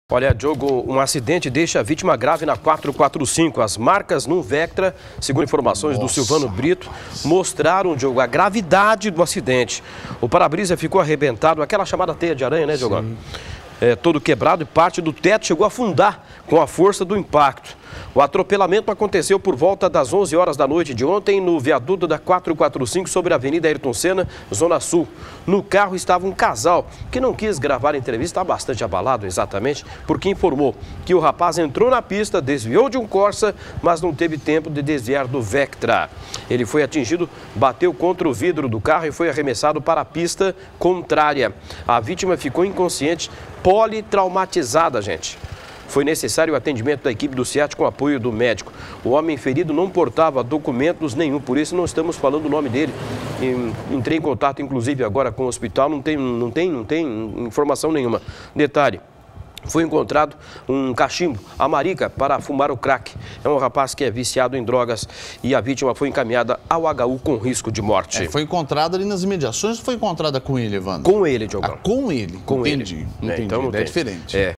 Olha, Diogo, um acidente deixa a vítima grave na 445. As marcas no Vectra, segundo informações do Silvano Brito, mostraram, Diogo, a gravidade do acidente. O para-brisa ficou arrebentado, aquela chamada teia de aranha, né, Diogo? Todo quebrado e parte do teto chegou a afundar com a força do impacto. O atropelamento aconteceu por volta das 11 horas da noite de ontem no viaduto da 445 sobre a Avenida Ayrton Senna, Zona Sul. No carro estava um casal que não quis gravar a entrevista, está bastante abalado exatamente, porque informou que o rapaz entrou na pista, desviou de um Corsa, mas não teve tempo de desviar do Vectra. Ele foi atingido, bateu contra o vidro do carro e foi arremessado para a pista contrária. A vítima ficou inconsciente, politraumatizada, gente. Foi necessário o atendimento da equipe do SEAT com apoio do médico. O homem ferido não portava documentos nenhum, por isso não estamos falando o nome dele. Entrei em contato, inclusive, agora com o hospital, não tem informação nenhuma. Detalhe, foi encontrado um cachimbo, a marica, para fumar o crack. É um rapaz que é viciado em drogas e a vítima foi encaminhada ao HU com risco de morte. Foi encontrada ali nas imediações ou foi encontrada com ele, Evandro? Com ele, Diogo. Com ele? Com entendi. ele. Entendi. Então, é diferente.